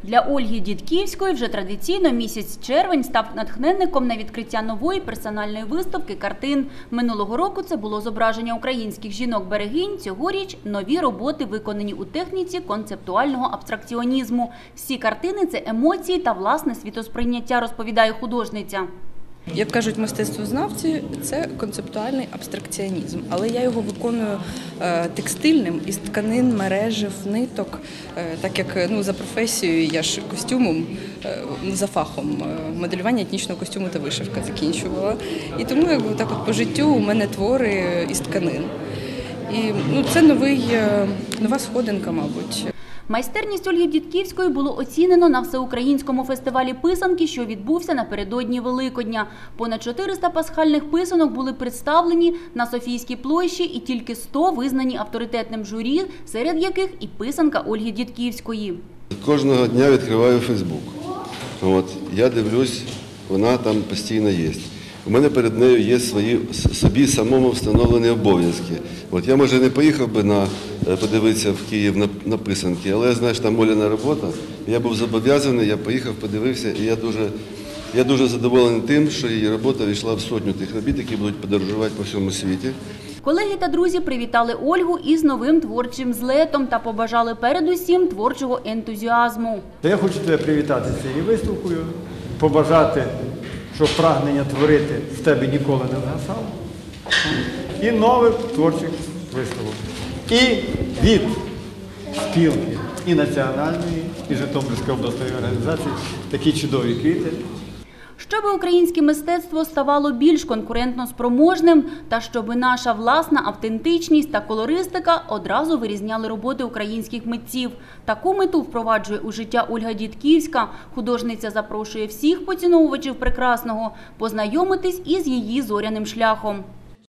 Для Ольги Дідківської вже традиційно місяць червень став натхненником на відкриття нової персональної виставки картин. Минулого року це було зображення українських жінок-берегинь, цьогоріч – нові роботи, виконані у техніці концептуального абстракціонізму. Всі картини – це емоції та власне світосприйняття, розповідає художниця. Як кажуть мистецтвознавці, це концептуальний абстракціонізм, але я його виконую текстильним, із тканин, мережів, ниток, так як за професією я ж костюмом, за фахом моделювання етнічного костюму та вишивка закінчувала. І тому так от по життю у мене твори із тканин. І це нова сходинка, мабуть. Майстерність Ольги Дідківської було оцінено на всеукраїнському фестивалі писанки, що відбувся напередодні Великодня. Понад 400 пасхальних писанок були представлені на Софійській площі і тільки 100 визнані авторитетним журі, серед яких і писанка Ольги Дідківської. Кожного дня відкриваю Фейсбук. Я дивлюсь, вона там постійно є. У мене перед нею є собі самому встановлені обов'язки. Я, може, не поїхав би подивитися в Київ на писанки, але я знаю, що там Оляна робота. Я був зобов'язаний, я поїхав, подивився, і я дуже задоволений тим, що її робота війшла в сотню тих робіт, які будуть подорожувати по всьому світі. Колеги та друзі привітали Ольгу із новим творчим злетом та побажали передусім творчого ентузіазму. Я хочу тебе привітати з цією виставкою, побажати, щоб прагнення творити в тебе ніколи не згасало. І нових творчих виставок. І від спілки, і національної, і Житомирської обласної організації такі чудові квіти. Щоби українське мистецтво ставало більш конкурентно спроможним та щоби наша власна автентичність та колористика одразу вирізняли роботи українських митців. Таку мету впроваджує у життя Ольга Дідківська. Художниця запрошує всіх поціновувачів прекрасного познайомитись із її зоряним шляхом.